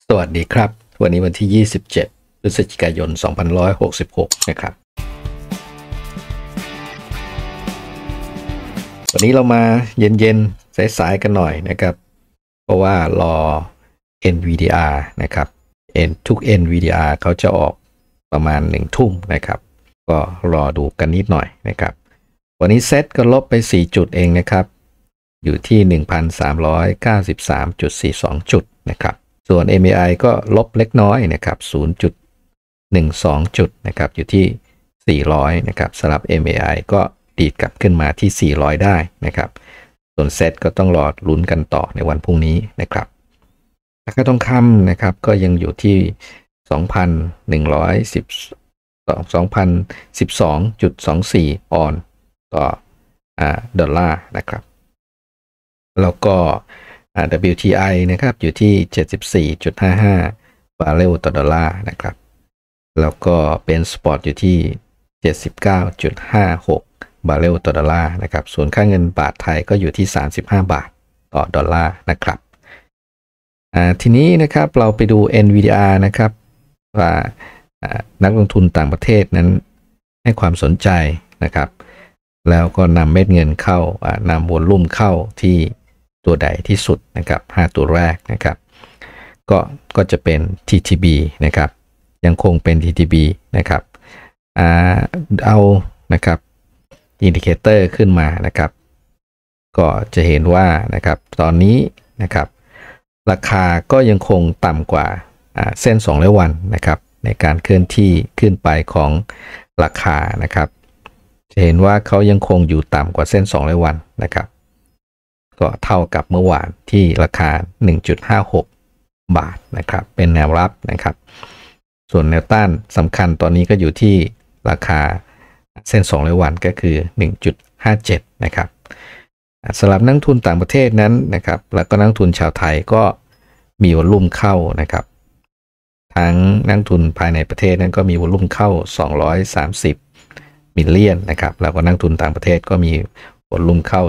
สวัสดีครับวันนี้วันที่ 27 พฤศจิกายน 2566 นะครับวันนี้เรามาเย็นๆสายๆกันหน่อยนะครับเพราะว่ารอ NVDR นะครับทุก NVDR เขาจะออกประมาณ1 ทุ่มนะครับก็รอดูกันนิดหน่อยนะครับวันนี้เซ็ตก็ลบไป4 จุดเองนะครับอยู่ที่ 1,393.42 จุดนะครับส่วน MAI ก็ลบเล็กน้อยนะครับ 0.12 จุดนะครับอยู่ที่ 400 นะครับสำหรับ MAI ก็ดีดกลับขึ้นมาที่ 400 ได้นะครับส่วนเซ็ตก็ต้องรอลุ้นกันต่อในวันพรุ่งนี้นะครับราคาทองคำนะครับก็ยังอยู่ที่ 2,112.24 ออนต่อดอลลาร์นะครับแล้วก็WTI นะครับอยู่ที่ 74.55 บาร์เรลต่อดอลลาร์นะครับแล้วก็เป็นสปอตอยู่ที่ 79.56 บาร์เรลต่อดอลลาร์นะครับส่วนค่าเงินบาทไทยก็อยู่ที่35 บาทต่อดอลลาร์นะครับทีนี้นะครับเราไปดู NVDR นะครับว่านักลงทุนต่างประเทศนั้นให้ความสนใจนะครับแล้วก็นำเม็ดเงินเข้านำวอลลุ่มเข้าที่ตัวใดที่สุดนะครับ5ตัวแรกนะครับก็จะเป็น TTB นะครับยังคงเป็น TTB นะครับเอานะครับอินดิเคเตอร์ขึ้นมานะครับก็จะเห็นว่านะครับตอนนี้นะครับราคาก็ยังคงต่ำกว่าเส้น200 วันนะครับในการเคลื่อนที่ขึ้นไปของราคานะครับจะเห็นว่าเขายังคงอยู่ต่ำกว่าเส้น200 วันนะครับก็เท่ากับเมื่อวานที่ราคา 1.56 บาทนะครับเป็นแนวรับนะครับส่วนแนวต้านสำคัญตอนนี้ก็อยู่ที่ราคาเส้น200 วันก็คือ 1.57 นะครับสำหรับนักทุนต่างประเทศนั้นนะครับแล้วก็นักทุนชาวไทยก็มีวอลลุ่มเข้านะครับทั้งนักทุนภายในประเทศนั้นก็มีวอลลุ่มเข้า230 มิลเลียนนะครับแล้วก็นักทุนต่างประเทศก็มีวอลลุ่มเข้า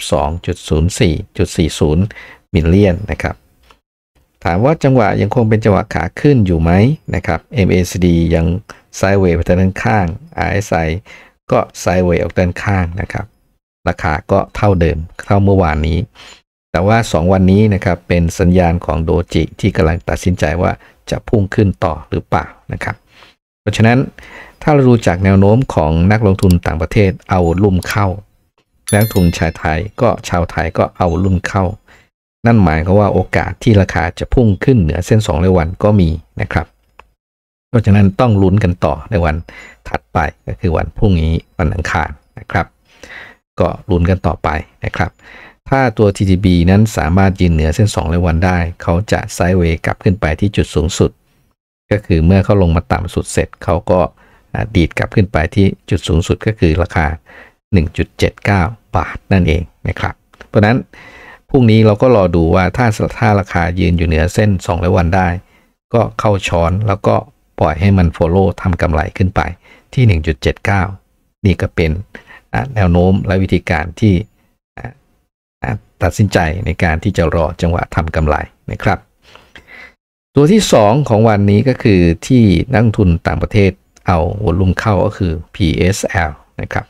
32.04.40 มิลเลียนนะครับถามว่าจังหวะยังคงเป็นจังหวะขาขึ้นอยู่ไหมนะครับ MACD ยังไซด์เวย์ไปด้านข้าง RSI ก็ไซด์เวย์ออกด้านข้างนะครับราคาก็เท่าเดิมเท่าเมื่อวานนี้แต่ว่า2 วันนี้นะครับเป็นสัญญาณของโดจิที่กำลังตัดสินใจว่าจะพุ่งขึ้นต่อหรือเปล่านะครับเพราะฉะนั้นถ้าเราดูจากแนวโน้มของนักลงทุนต่างประเทศเอาลุ่มเข้านักลงทุนชาวไทยก็เอาลุ่มเข้านั่นหมายความว่าโอกาสที่ราคาจะพุ่งขึ้นเหนือเส้น200 วันก็มีนะครับเพราะฉะนั้นต้องลุ้นกันต่อในวันถัดไปก็คือวันพรุ่งนี้วันอังคารนะครับก็ลุ้นกันต่อไปนะครับถ้าตัว TTB นั้นสามารถยืนเหนือเส้น200 วันได้เขาจะไซด์เวย์กลับขึ้นไปที่จุดสูงสุดก็คือเมื่อเขาลงมาต่ำสุดเสร็จเขาก็ดีดกลับขึ้นไปที่จุดสูงสุดก็คือราคา 1.79 บาทนั่นเองนะครับเพราะนั้นพรุ่งนี้เราก็รอดูว่าถ้าราคายืนอยู่เหนือเส้น200 วันได้ก็เข้าช้อนแล้วก็ปล่อยให้มัน follow ทำกำไรขึ้นไปที่ 1.79 นี่ก็เป็นแนวโน้มและวิธีการที่ตัดสินใจในการที่จะรอจังหวะทำกำไรนะครับตัวที่2ของวันนี้ก็คือที่นักลงทุนต่างประเทศเอาวอลลุ่มเข้าก็คือ PSL นะครับ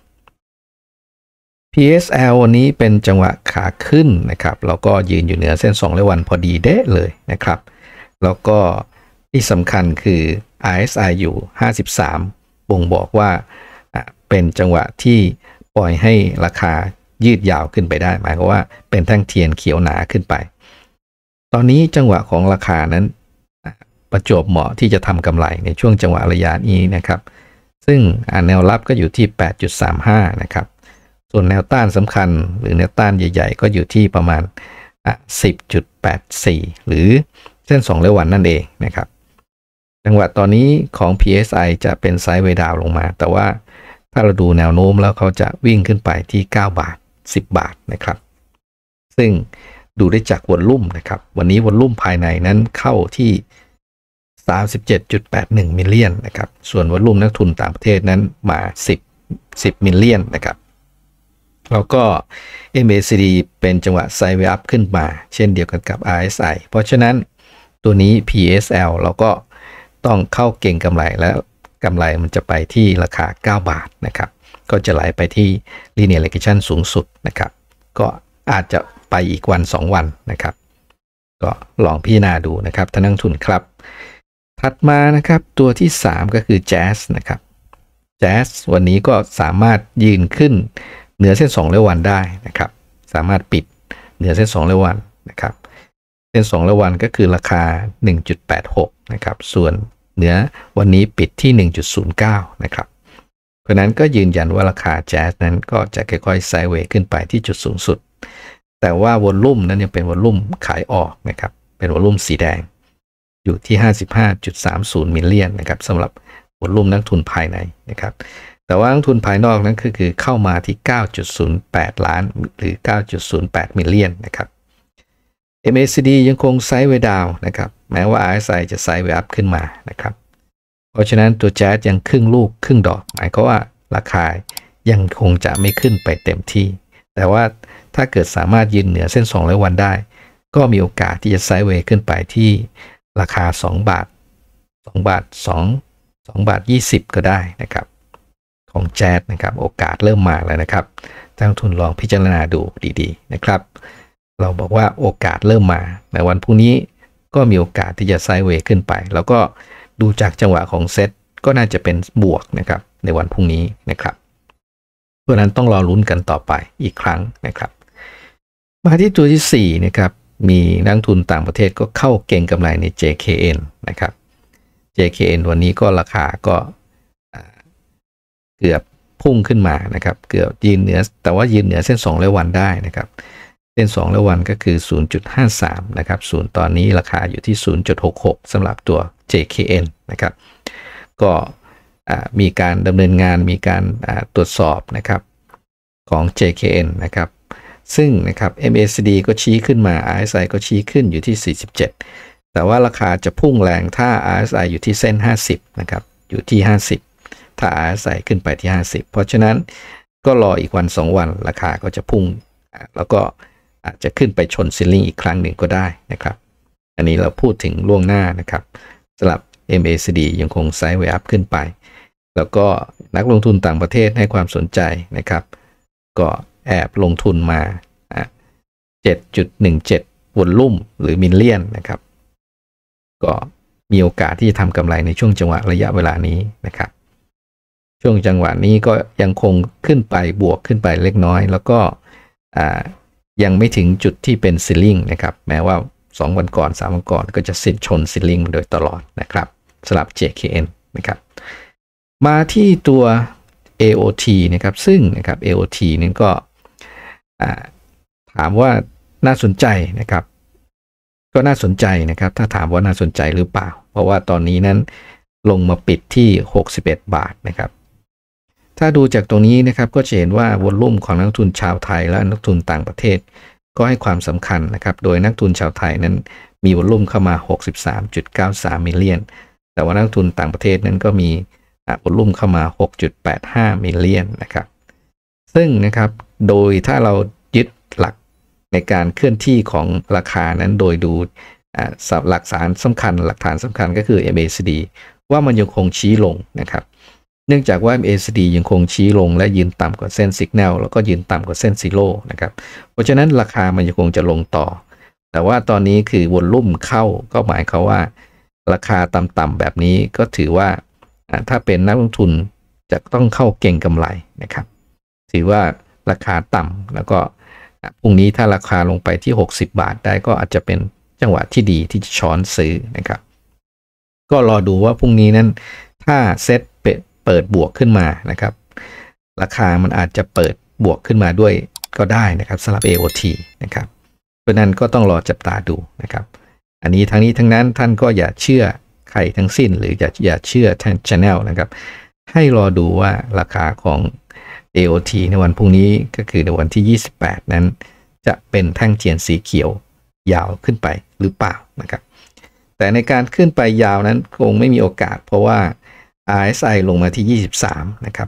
PSL วันนี้เป็นจังหวะขาขึ้นนะครับแล้วก็ยืนอยู่เหนือเส้น200 วันพอดีเด้เลยนะครับแล้วก็ที่สำคัญคือ RSI อยู่53บ่งบอกว่าเป็นจังหวะที่ปล่อยให้ราคายืดยาวขึ้นไปได้หมายความว่าเป็นแท่งเทียนเขียวหนาขึ้นไปตอนนี้จังหวะของราคานั้นประจวบเหมาะที่จะทำกำไรในช่วงจังหวะระยะนี้นะครับซึ่งแนวรับก็อยู่ที่ 8.35 นะครับส่วนแนวต้านสำคัญหรือแนวต้านใหญ่ๆก็อยู่ที่ประมาณ 10.84 หรือเส้น200 วันนั่นเองนะครับจังหวะตอนนี้ของ PSI จะเป็นไซด์เวย์ดาวลงมาแต่ว่าถ้าเราดูแนวโน้มแล้วเขาจะวิ่งขึ้นไปที่9 บาท10 บาทนะครับซึ่งดูได้จากวอลลุ่มนะครับวันนี้วอลลุ่มภายในนั้นเข้าที่ 37.81 มิลเลียนนะครับส่วนวอลลุ่มนักทุนต่างประเทศนั้นมา10 มิลเลียนนะครับแล้วก็ MACD เป็นจังหวะไซด์เวย์อัพขึ้นมาเช่นเดียวกันกับ RSI เพราะฉะนั้นตัวนี้ PSL เราก็ต้องเข้าเก่งกำไรแล้วกำไรมันจะไปที่ราคา9 บาทนะครับก็จะไหลไปที่ Linear Regression สูงสุดนะครับก็อาจจะไปอีกวัน2 วันนะครับก็ลองพิจารณาดูนะครับท่านนักลงทุนครับถัดมานะครับตัวที่3ก็คือ Jazz นะครับ Jazz วันนี้ก็สามารถยืนขึ้นเหนือเส้น200 วันได้นะครับสามารถปิดเหนือเส้น200 วันนะครับเส้น200 วันก็คือราคา 1.86 นะครับส่วนเหนือวันนี้ปิดที่ 1.09 นะครับเพราะนั้นก็ยืนยันว่าราคา Jazz นั้นก็จะค่อยๆไซด์เวย์ขึ้นไปที่จุดสูงสุดแต่ว่าวอลลุ่มนั้นยังเป็นวอลลุ่มขายออกนะครับเป็นวอลลุ่มสีแดงอยู่ที่ 55.30 มิลเลียนนะครับสำหรับวอลลุ่มนักทุนภายในนะครับแต่ว่านักทุนภายนอกนั้นคือเข้ามาที่ 9.08 ล้านหรือ 9.08 มิลเลียนนะครับ MACD ยังคงไซด์เวย์ดาวน์นะครับแม้ว่า RSI จะไซด์เวย์อัพขึ้นมานะครับเพราะฉะนั้นตัว Jazz ยังครึ่งลูกครึ่งดอกหมายความว่าราคายังคงจะไม่ขึ้นไปเต็มที่แต่ว่าถ้าเกิดสามารถยืนเหนือเส้น200 วันได้ก็มีโอกาสที่จะไซด์เวย์ขึ้นไปที่ราคา2 บาท2 บาท 20ก็ได้นะครับของ Jazz นะครับโอกาสเริ่มมาแล้วนะครับนักลงทุนลองพิจารณาดูดีๆนะครับเราบอกว่าโอกาสเริ่มมาในวันพรุ่งนี้ก็มีโอกาสที่จะไซด์เวย์ขึ้นไปแล้วก็ดูจากจังหวะของเซ็ตก็น่าจะเป็นบวกนะครับในวันพรุ่งนี้นะครับเพราะนั้นต้องรอลุ้นกันต่อไปอีกครั้งนะครับมาที่ตัวที่4นะครับมีนักลงทุนต่างประเทศก็เข้าเก็งกำไรใน JKN นะครับ JKN วันนี้ก็ราคาก็เกือบพุ่งขึ้นมานะครับเกือบยืนเหนือแต่ว่ายืนเหนือเส้น200 วันได้นะครับเส้น200 วันก็คือ 0.53 นะครับส่วนตอนนี้ราคาอยู่ที่ 0.66 สำหรับตัว JKN นะครับก็มีการดำเนินงานมีการตรวจสอบนะครับของ JKN นะครับซึ่งนะครับ MACD ก็ชี้ขึ้นมา RSI ก็ชี้ขึ้นอยู่ที่ 47 แต่ว่าราคาจะพุ่งแรงถ้า RSI อยู่ที่เส้น50นะครับอยู่ที่50ถ้า RSI ขึ้นไปที่50เพราะฉะนั้นก็รออีกวัน2 วันราคาก็จะพุ่งแล้วก็อาจจะขึ้นไปชนซีลิ่งอีกครั้งหนึ่งก็ได้นะครับอันนี้เราพูดถึงล่วงหน้านะครับสำหรับ MACD ยังคงไซด์เวย์อัพขึ้นไปแล้วก็นักลงทุนต่างประเทศให้ความสนใจนะครับก็แอบลงทุนมา 7.17 วอลลุ่มหรือมิลเลียนนะครับก็มีโอกาสที่จะทำกำไรในช่วงจังหวะระยะเวลานี้นะครับช่วงจังหวะนี้ก็ยังคงขึ้นไปบวกขึ้นไปเล็กน้อยแล้วก็ยังไม่ถึงจุดที่เป็นซีลิ่งนะครับแม้ว่า2 วันก่อน3 วันก่อนก็จะสิ้นชนซีลิ่งโดยตลอดนะครับสำหรับ JKN นะครับมาที่ตัว AOT นะครับซึ่งนะครับ AOT นี่ก็ถามว่าน่าสนใจนะครับก็น่าสนใจนะครับถ้าถามว่าน่าสนใจหรือเปล่าเพราะว่าตอนนี้นั้นลงมาปิดที่61 บาทนะครับถ้าดูจากตรงนี้นะครับก็จะเห็นว่าวอลลุ่มของนักทุนชาวไทยและนักทุนต่างประเทศก็ให้ความสำคัญนะครับโดยนักทุนชาวไทยนั้นมีวอลลุ่มเข้ามา 63.93 มิลเลียนแต่ว่านักทุนต่างประเทศนั้นก็มีวอลลุ่มเข้ามา 6.85 มิลเลียนนะครับซึ่งนะครับโดยถ้าเรายึดหลักในการเคลื่อนที่ของราคานั้นโดยดูหลักฐานสำคัญก็คือ MACD ว่ามันยังคงชี้ลงนะครับเนื่องจากว่า MACD ยังคงชี้ลงและยืนต่ำกว่าเส้น Signal แล้วก็ยืนต่ำกว่าเส้นซีโร่นะครับเพราะฉะนั้นราคามันยังคงจะลงต่อแต่ว่าตอนนี้คือวอลลุ่มเข้าก็หมายความว่าราคาต่ำๆแบบนี้ก็ถือว่าถ้าเป็นนักลงทุนจะต้องเข้าเก็งกำไรนะครับถือว่าราคาต่ำแล้วก็พรุ่งนี้ถ้าราคาลงไปที่60 บาทได้ก็อาจจะเป็นจังหวะที่ดีที่จะช้อนซื้อนะครับก็รอดูว่าพรุ่งนี้นั้นถ้าเซ็ตเปิดบวกขึ้นมานะครับราคามันอาจจะเปิดบวกขึ้นมาด้วยก็ได้นะครับสำหรับ AOT นะครับเพราะนั้นก็ต้องรอจับตาดูนะครับอันนี้ทั้งนั้นท่านก็อย่าเชื่อใครทั้งสิ้นหรืออย่าเชื่อทาง channel นะครับให้รอดูว่าราคาของ AOT ในวันพรุ่งนี้ก็คือในวันที่28นั้นจะเป็นแท่งเทียนสีเขียวยาวขึ้นไปหรือเปล่านะครับแต่ในการขึ้นไปยาวนั้นคงไม่มีโอกาสเพราะว่า RSI ลงมาที่23นะครับ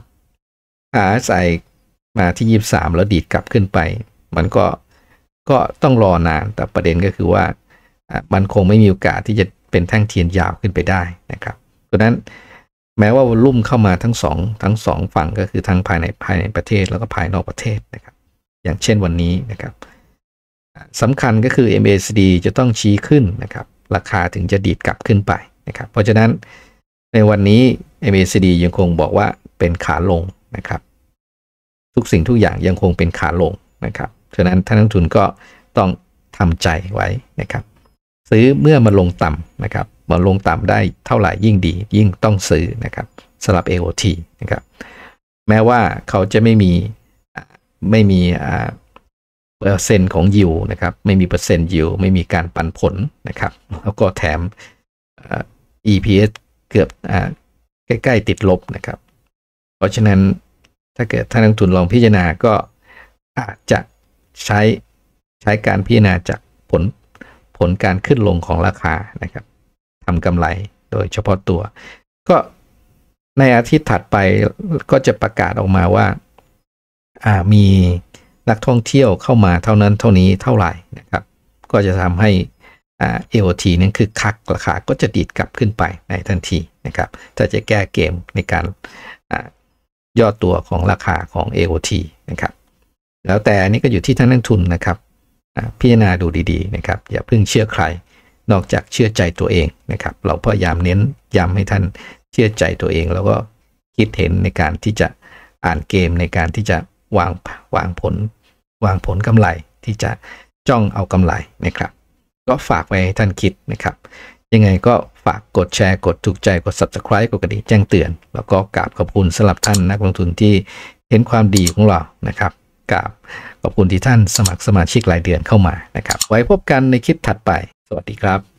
RSI มาที่23แล้วดีดกลับขึ้นไปมันก็ต้องรอนานแต่ประเด็นก็คือว่ามันคงไม่มีโอกาสที่จะเป็นแท่งเทียนยาวขึ้นไปได้นะครับดังนั้นแม้ว่าวอลลุ่มเข้ามาทั้งสองฝั่งก็คือทั้งภายในประเทศแล้วก็ภายนอกประเทศนะครับอย่างเช่นวันนี้นะครับสำคัญก็คือ MACD จะต้องชี้ขึ้นนะครับราคาถึงจะดีดกลับขึ้นไปนะครับเพราะฉะนั้นในวันนี้ MACD ยังคงบอกว่าเป็นขาลงนะครับทุกสิ่งทุกอย่างยังคงเป็นขาลงนะครับฉะนั้นท่านนักลงทุนก็ต้องทำใจไว้นะครับซื้อเมื่อมาลงต่ำนะครับมาลงต่ำได้เท่าไหร่ยิ่งดียิ่งต้องซื้อนะครับสำหรับ AOT นะครับแม้ว่าเขาจะไม่มีเปอร์เซ็นต์ของยิวนะครับไม่มีเปอร์เซ็นต์ยิวไม่มีการปันผลนะครับแล้วก็แถมEPS เกือบใกล้ๆติดลบนะครับเพราะฉะนั้นถ้าเกิดท่านนักลงทุนลองพิจารณาก็อาจจะใช้การพิจารณาจากผลการขึ้นลงของราคานะครับทำกำไรโดยเฉพาะตัวก็ในอาทิตย์ถัดไปก็จะประกาศออกมาว่ามีนักท่องเที่ยวเข้ามาเท่านั้นเท่านี้เท่าไหร่นะครับก็จะทำให้AOT นั้นคือคักราคาก็จะดีดกลับขึ้นไปในทันทีนะครับถ้าจะแก้เกมในการย่อตัวของราคาของ AOT นะครับแล้วแต่อันนี้ก็อยู่ที่ท่านนักทุนนะครับพิจารณาดูดีๆนะครับอย่าเพิ่งเชื่อใครนอกจากเชื่อใจตัวเองนะครับเราพยายามเน้นย้ำให้ท่านเชื่อใจตัวเองแล้วก็คิดเห็นในการที่จะอ่านเกมในการที่จะวางผลกำไรที่จะจ้องเอากำไรนะครับก็ฝากไว้ให้ท่านคิดนะครับยังไงก็ฝากกดแชร์กดถูกใจกด Subscribe กดกระดิ่งแจ้งเตือนแล้วก็กราบขอบคุณสำหรับท่านนักลงทุนที่เห็นความดีของเรานะครับกราบขอบคุณที่ท่านสมัครสมาชิกรายเดือนเข้ามานะครับไว้พบกันในคลิปถัดไปสวัสดีครับ